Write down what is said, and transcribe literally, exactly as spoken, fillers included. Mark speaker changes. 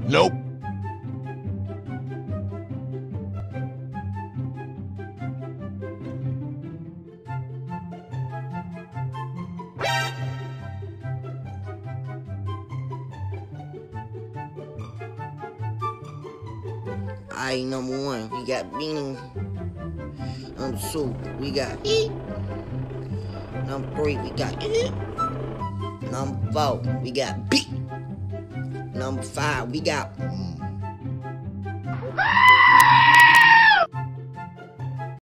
Speaker 1: Nope.
Speaker 2: Alright, number one, we got Beanie. Number two, we got E. Number three, we got E. Number four, we got B. Number five, we got mm.